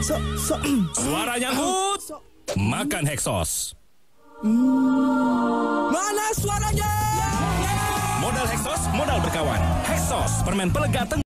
Suara nyangkut. Makan Heksos. Mana suaranya? Modal Heksos, modal berkawan. Heksos, permen pelega